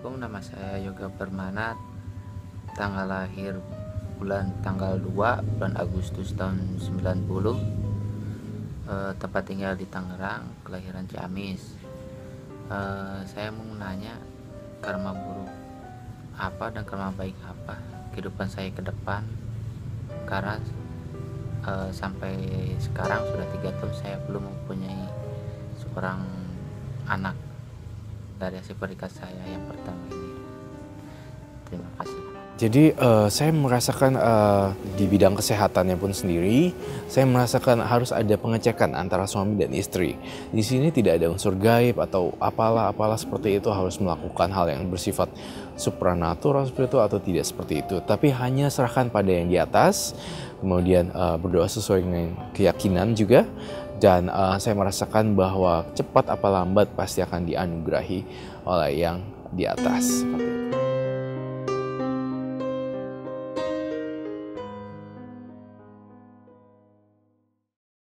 Assalamualaikum, nama saya Yoga Permana. Tanggal lahir tanggal 2 bulan Agustus tahun 90. Tempat tinggal di Tangerang, kelahiran Ciamis. Saya mau nanya, karma buruk apa dan karma baik apa kehidupan saya ke depan, karena sampai sekarang sudah 3 tahun saya belum mempunyai seorang anak dari hasil pernikahan saya yang pertama ini. Terima kasih. Jadi saya merasakan di bidang kesehatannya pun sendiri, saya merasakan harus ada pengecekan antara suami dan istri. Di sini tidak ada unsur gaib atau apalah seperti itu, harus melakukan hal yang bersifat supranatural seperti itu atau tidak seperti itu. Tapi hanya serahkan pada yang di atas, kemudian berdoa sesuai dengan keyakinan juga. Dan saya merasakan bahwa cepat apa lambat pasti akan dianugerahi oleh yang di atas. Seperti itu.